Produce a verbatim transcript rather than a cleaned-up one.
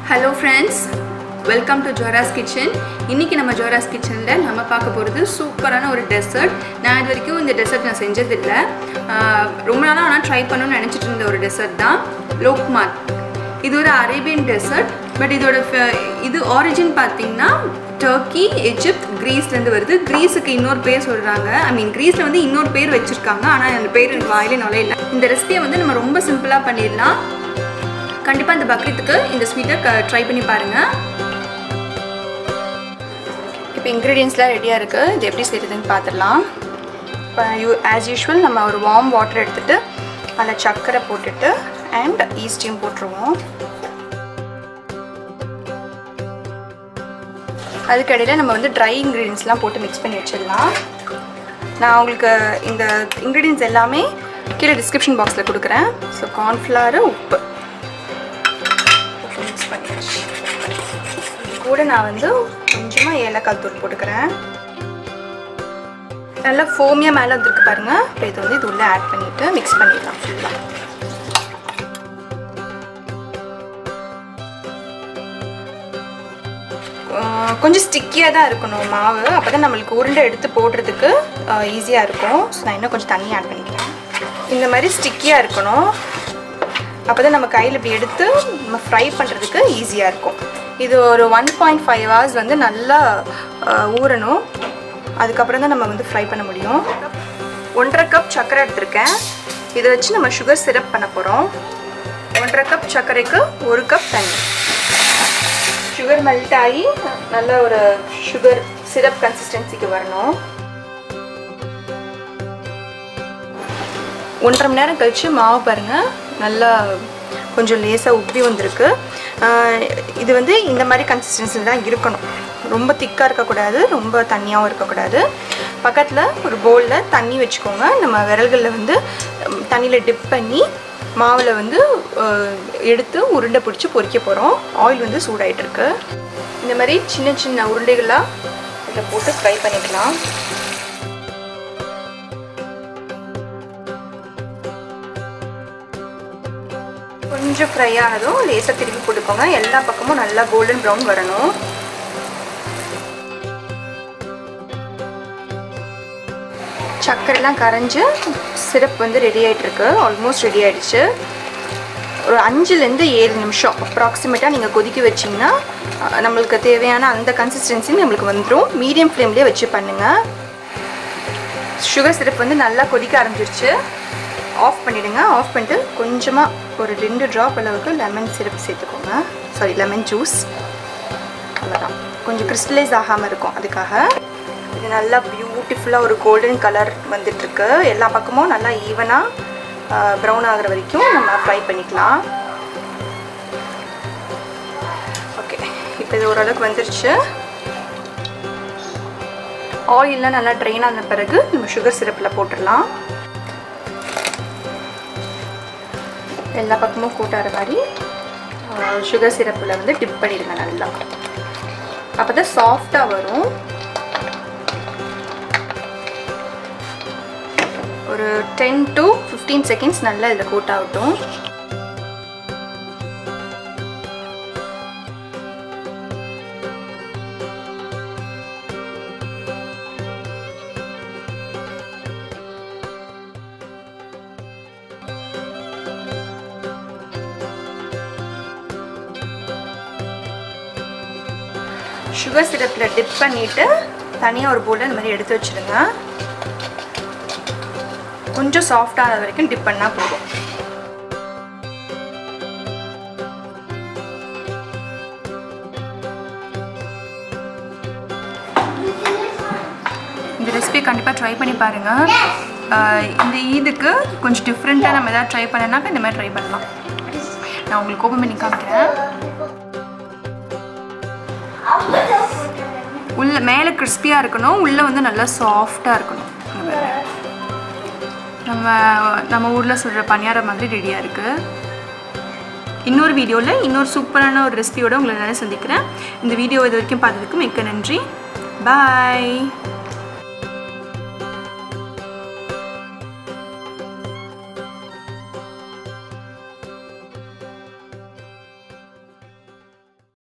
Hello friends, welcome to Jora's Kitchen. இன்னைக்கு நம்ம Jora's Kitchenல நம்ம பார்க்க போறது சூப்பரான ஒரு டெசர்ட். நான் இது வரைக்கும் இந்த டெசர்ட் நான் செஞ்சது இல்ல. ரொம்ப நாளா நான் ட்ரை பண்ணனும்னு நினைச்சிட்டு இருந்த ஒரு டெசர்ட் தான் லோக்மாத். இது ஒரு அரேபியன் டெசர்ட், பட் இதோட இது origin பாத்தீங்கன்னா டர்க்கி, எகிப்த், கிரீஸ்ல இருந்து வருது. கிரீஸுக்கு இன்னொரு பேர் சொல்றாங்க. ஐ மீன் கிரீஸ்ல வந்து இன்னொரு பேர் வச்சிருக்காங்க. ஆனா அந்த பேர் எனக்கு வாயிலே நுழையல. இந்த ரெசிபியை வந்து நம்ம ரொம்ப சிம்பிளா பண்ணிடலாம். கண்டிப்பா இந்த பக்ரீத்துக்கு இந்த ஸ்வீட்டை ட்ரை பண்ணி பாருங்க. இப்போ இன்கிரீடியன்ஸ்லாம் ரெடியாக இருக்குது. இது எப்படி செய்கிறதுன்னு பார்த்துடலாம். இப்போ யூ ஆஸ் யூஷுவல் நம்ம ஒரு வார்ம் வாட்டர் எடுத்துகிட்டு அதில் சர்க்கரை போட்டுட்டு அண்ட் ஈஸ்டையும் போட்டுருவோம். அதுக்கடையில் நம்ம வந்து ட்ரை இன்க்ரீடியன்ஸ்லாம் போட்டு மிக்ஸ் பண்ணி வச்சிடலாம். நான் உங்களுக்கு இந்த இன்க்ரீடியன்ஸ் எல்லாமே கீழே டிஸ்கிரிப்ஷன் பாக்ஸில் கொடுக்குறேன். ஸோ கார்ன்ஃப்ளவர், உப்பு மிக்ஸ் பண்ணியாச்சு. கூட நான் வந்து கொஞ்சமாக ஏலக்காய் தூள் போட்டுக்கிறேன். நல்லா ஃபோமியாக மேலே வந்துருக்கு பாருங்கள். இப்போ இது வந்து இது உள்ளே ஆட் பண்ணிவிட்டு மிக்ஸ் பண்ணிடலாம் ஃபுல்லாக. கொஞ்சம் ஸ்டிக்கியாக தான் இருக்கணும் மாவு, அப்போ தான் நம்மளுக்கு உருண்டை எடுத்து போடுறதுக்கு ஈஸியாக இருக்கும். ஸோ நான் இன்னும் கொஞ்சம் தண்ணி ஆட் பண்ணிக்கிறேன். இந்த மாதிரி ஸ்டிக்கியாக இருக்கணும், அப்போ தான் நம்ம கையில் இப்படி எடுத்து நம்ம ஃப்ரை பண்ணுறதுக்கு ஈஸியாக இருக்கும். இது ஒரு ஒன் பாயிண்ட் ஃபைவ் ஹவர்ஸ் வந்து நல்லா ஊறணும். அதுக்கப்புறம் தான் நம்ம வந்து ஃப்ரை பண்ண முடியும். ஒன்றரை கப் சர்க்கரை எடுத்திருக்கேன். இதை வச்சு நம்ம சுகர் சிரப் பண்ண போகிறோம். ஒன்றரை கப் சர்க்கரைக்கு ஒரு கப் தண்ணி. சுகர் மெல்ட் ஆகி நல்ல ஒரு சுகர் சிரப் கன்சிஸ்டன்சிக்கு வரணும். ஒன்றரை மணி நேரம் கழித்து மாவு பாருங்கள், நல்லா கொஞ்சம் லேசாக உப்பி வந்திருக்கு. இது வந்து இந்த மாதிரி கன்சிஸ்டன்சியில் தான் இருக்கணும். ரொம்ப திக்காக இருக்கக்கூடாது, ரொம்ப தண்ணியாகவும் இருக்கக்கூடாது. பக்கத்தில் ஒரு பவுலில் தண்ணி வச்சுக்கோங்க. நம்ம விரல்களில் வந்து தண்ணியில் டிப் பண்ணி மாவில் வந்து எடுத்து உருண்டை பிடிச்சி பொரிக்க போகிறோம். ஆயில் வந்து சூடாகிட்டுருக்கு. இந்த மாதிரி சின்ன சின்ன உருண்டைகளாக இதில் போட்டு ஃப்ரை பண்ணிக்கலாம். கொஞ்சம் ஃப்ரை ஆனதும் லேசாக திருப்பி போட்டுக்கோங்க. எல்லா பக்கமும் நல்லா கோல்டன் ப்ரௌன் வரணும். சர்க்கரைலாம் கரைஞ்சி சிரப் வந்து ரெடி ஆகிட்டுருக்கு. ஆல்மோஸ்ட் ரெடி ஆகிடுச்சு. ஒரு அஞ்சுலேருந்து ஏழு நிமிஷம் அப்ராக்சிமேட்டாக நீங்கள் கொதிக்க வச்சிங்கன்னா நம்மளுக்கு தேவையான அந்த கன்சிஸ்டன்சி நம்மளுக்கு வந்துடும். மீடியம் ஃப்ளேம்லேயே வச்சு பண்ணுங்கள். சுகர் சிரப் வந்து நல்லா கொதிக்க ஆரம்பிச்சிருச்சு. ஆஃப் பண்ணிவிடுங்க. ஆஃப் பண்ணிட்டு கொஞ்சமாக ஒரு ரெண்டு ட்ராப் அளவுக்கு லெமன் சிரப் சேர்த்துக்கோங்க. Sorry, lemon juice. அவ்வளோதான். கொஞ்சம் கிறிஸ்டலைஸ் ஆகாமல் இருக்கும், அதுக்காக. இது நல்லா பியூட்டிஃபுல்லாக ஒரு கோல்டன் கலர் வந்துட்டுருக்கு. எல்லா பக்கமும் நல்லா ஈவனாக ப்ரௌன் ஆகிற வரைக்கும் நம்ம ஃப்ரை பண்ணிக்கலாம். ஓகே, இப்போ இது ஓரளவுக்கு வந்துருச்சு. ஆயிலெலாம் நல்லா ட்ரெயின் ஆன பிறகு நம்ம சுகர் சிரப்பில் போட்டுடலாம். எல்லா பக்கமும் கூட்டார மாதிரி சுகர் சிரப்பில் வந்து டிப் பண்ணிடுங்க நல்லா. அப்போ தான் சாஃப்டாக வரும். ஒரு டென் டு ஃபிஃப்டீன் செகண்ட்ஸ் நல்லா இதில் கோட் ஆகட்டும். சுகர் சிரப்பில் டிப் பண்ணிவிட்டு தனியாக ஒரு பவுலில் இந்த மாதிரி எடுத்து வச்சுருங்க. கொஞ்சம் சாஃப்டான வரைக்கும் டிப் பண்ணால் போதும். இந்த ரெசிபி கண்டிப்பாக ட்ரை பண்ணி பாருங்கள். இந்த ஈதுக்கு கொஞ்சம் டிஃப்ரெண்ட்டாக நம்ம எதாவது ட்ரை பண்ணனாக்கா இந்த மாதிரி ட்ரை பண்ணலாம். நான் உங்களுக்கு ஓப்பன் பண்ணி காமிக்கிறேன். உள்ள மேலே கிறிஸ்பியாக இருக்கணும், உள்ளே வந்து நல்லா சாஃப்டாக இருக்கணும். நம்ம நம்ம ஊரில் சொல்கிற பணியாரம் மாதிரி ரெடியாக இருக்குது. இன்னொரு வீடியோவில் இன்னொரு சூப்பரான ஒரு ரெசிபியோடு உங்களை நிறைய சந்திக்கிறேன். இந்த வீடியோ இது வரைக்கும் பார்த்ததுக்கு மிக்க நன்றி. பாய்.